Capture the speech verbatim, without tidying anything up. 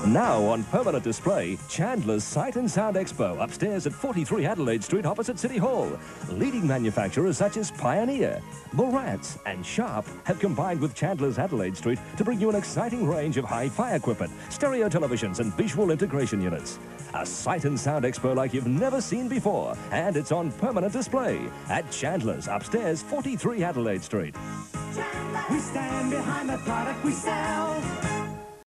Now on permanent display, Chandlers Sight and Sound Expo upstairs at forty-three Adelaide Street opposite City Hall. Leading manufacturers such as Pioneer, Marantz and Sharp have combined with Chandlers Adelaide Street to bring you an exciting range of hi-fi equipment, stereo televisions and visual integration units. A Sight and Sound Expo like you've never seen before, and it's on permanent display at Chandlers upstairs forty-three Adelaide Street. We stand behind the product we sell.